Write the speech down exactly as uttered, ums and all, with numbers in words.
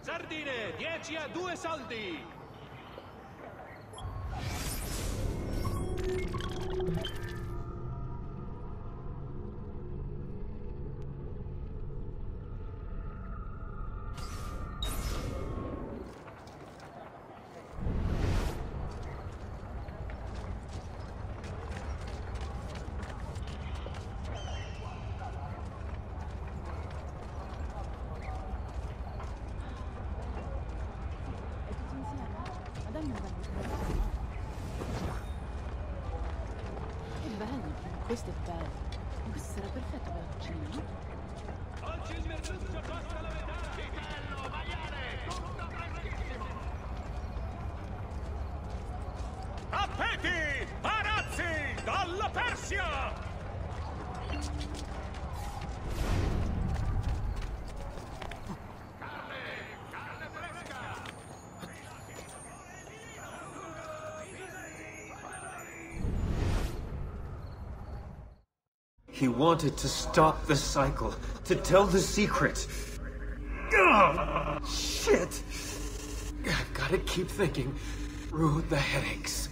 Sardine, dieci a due soldi! Che bello, questo è bello. Questo sarà perfetto per la cucina, no? Oggi il merluzzo costa la metà! Vitello, maiale, tutto freschissimo! Appeti! Parazzi! Dalla Persia! Carne, carne fresca! He wanted to stop the cycle, to tell the secret. Ugh, shit! Gotta keep thinking through the headaches.